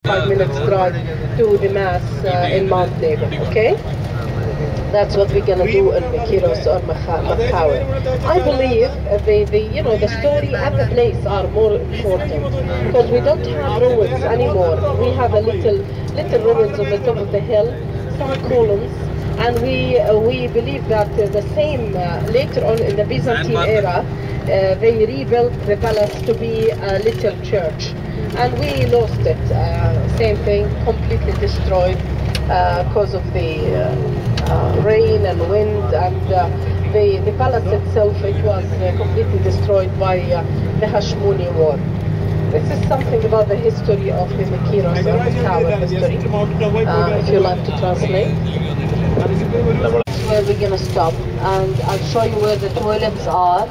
5 minutes drive to the mass in Mount Nebo. Okay, that's what we're gonna do in Kiros or Makhawer. I believe the story and the place are more important because we don't have ruins anymore. We have a little ruins on the top of the hill, some columns. And we believe that the same later on in the Byzantine era, they rebuilt the palace to be a little church, and we lost it. Same thing, completely destroyed because of the rain and wind, and the palace itself, it was completely destroyed by the Hashemoni War. This is something about the history of the Kiros or Makhawer history. If you like to translate. Where we're gonna stop, and I'll show you where the toilets are.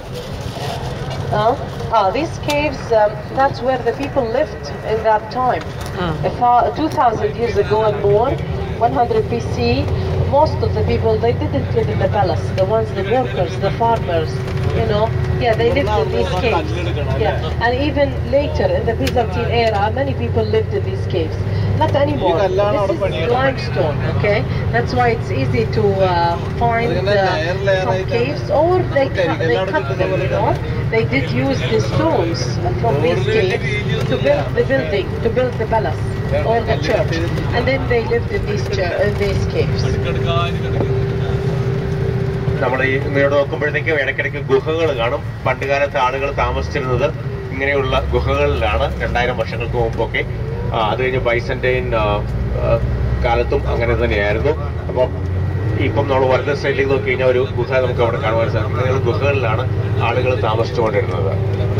These caves, that's where the people lived in that time. 2,000 years ago and more, 100 BC, most of the people, they didn't live in the palace. The ones, the workers, the farmers, they lived in these caves. Yeah, and even later in the Byzantine era, many people lived in these caves. Not anymore. This is limestone, okay? That's why it's easy to find some caves, or they cut them, They did use the stones from these caves to build the building, to build the palace or the church, and then they lived in these caves. നമ്മൾ ഇങ്ങോട്ട് നോക്കുമ്പോഴത്തേക്കും ഇടയ്ക്കിടയ്ക്ക് ഗുഹകൾ കാണും. പണ്ടുകാലത്ത് ആളുകൾ താമസിച്ചിരുന്നത് ഇങ്ങനെയുള്ള ഗുഹകളിലാണ് 2000 വർഷങ്ങൾക്ക് മുമ്പൊക്കെ. അത് കഴിഞ്ഞ് ബൈസന്റൈൻ കാലത്തും അങ്ങനെ തന്നെയായിരുന്നു. അപ്പം ഇപ്പം നമ്മൾ വലത് സൈഡിലേക്ക് നോക്കി കഴിഞ്ഞാൽ ഒരു ഗുഹ നമുക്ക് അവിടെ കാണുവാൻ സാധിക്കും. ഇങ്ങനെയുള്ള ഗുഹകളിലാണ് ആളുകൾ താമസിച്ചുകൊണ്ടിരുന്നത്.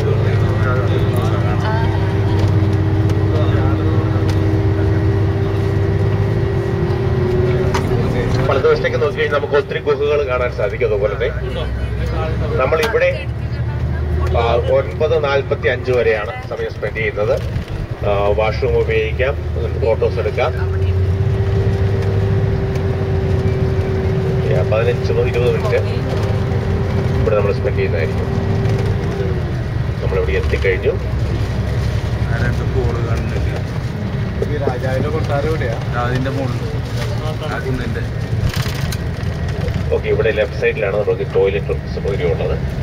വലതുവശത്തേക്ക് നോക്കി കഴിഞ്ഞാൽ നമുക്ക് ഒത്തിരി ഗുഹകൾ കാണാൻ സാധിക്കും. അതുപോലെ തന്നെ നമ്മളിവിടെ 9:45 വരെയാണ് സമയം സ്പെൻഡ് ചെയ്യുന്നത്. വാഷ്റൂം ഉപയോഗിക്കാം, ഫോട്ടോസ് എടുക്കാം. 15-20 മിനിറ്റ് ഇവിടെ നമ്മൾ സ്പെൻഡ് ചെയ്യുന്നതായിരിക്കും. നമ്മളിവിടെ എത്തിക്കഴിഞ്ഞു. രാജാവിന്റെ കൊട്ടാരം എവിടെയാണ്? അതിന്റെ മുകളിൽ. ഓക്കെ, ഇവിടെ ലെഫ്റ്റ് സൈഡിലാണ് നമുക്ക് ടോയ്ലറ്റും സൗകര്യം ഉള്ളത്.